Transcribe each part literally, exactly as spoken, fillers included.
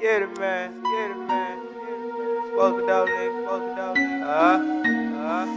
Get it, man. Get it, man. Smoke it out, nigga. Smoke it out, nigga. Uh, uh.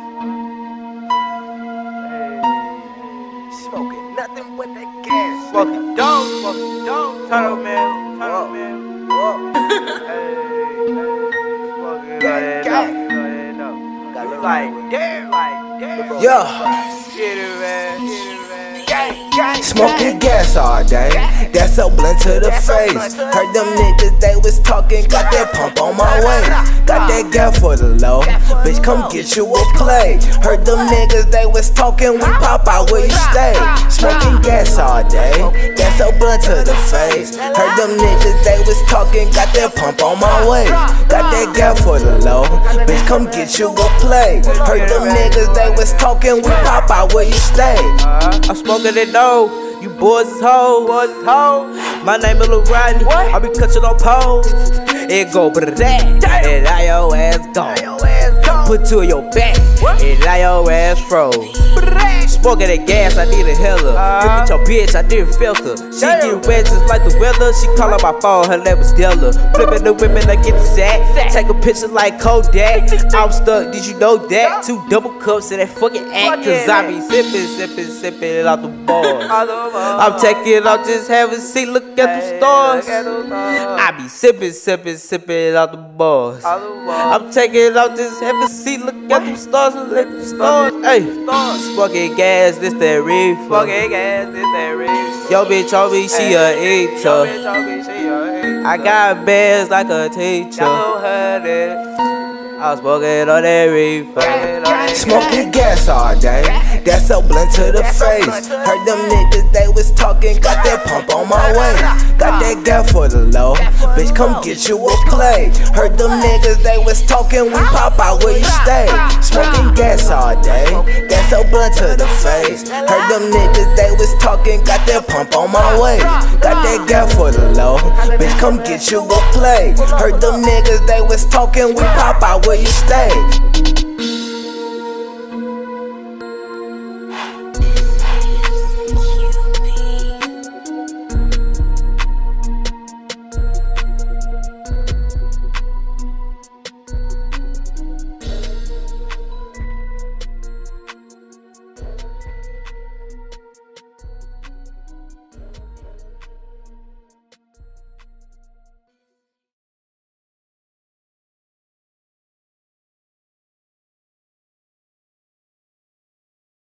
Hey. Smoking nothing but that gas. Smoking dope. Smoking dope. Turn up, man. Turn up, man. Whoa. Hey, hey. Smoking it out, Gang, no. Got a little Like, with it. damn. Like, damn. Yeah. Get it, man. Get it, man. Gang, gang, Smoking gas all day, that's so blunt to the face. Heard them niggas, they was talking, got that pump on my way. Got that gas for the low, bitch come get you a play. Heard them niggas, they was talking, we pop out where you stay. Smoking gas all day, that's so blunt to the face. Heard them niggas, they was talking, got that pump on my way. Got that gas for the low, bitch come get you a play. Heard them niggas, they was talking, we pop out where you stay. I'm smoking it though. You boys is hoes. Boys is hoes. My name is Lil Rodney. I be cutting on poles. It go but that, and now your ass gone. Put two in your back, and now your ass froze. Smoking that gas, I need a heller. Look at your bitch, I didn't filter. She get wet just like the weather. She call on my phone, her name was Della. Flipping the women, I get the sack. Take a picture like Kodak. I'm stuck, did you know that? Two double cups of that fucking act. Cause I be sipping, sipping, sipping it out the bars. I'm taking out, just have a seat, look at the stars. I be sipping, sipping, sipping it out the bars. I'm taking out, just have a seat, look at the stars, look at the stars. Hey, smoking gas, this that reefer. Smoking gas, this that reefer. Yo bitch told me she a eater. I got bands like a teacher. I was smoking on that reefer. Smoking gas all day, that's so blunt to the face. Heard them niggas, they was talking, got that pump on my way. Got that gas for the low, bitch come get you a play. Heard them niggas, they was talking, we pop out where you stay. Smoking gas all day, that's so blunt to the face. Heard them niggas, they was talking, got that pump on my way. Got that gas for the low, bitch come get you a play. Heard them niggas, they was talking, we pop out where you stay.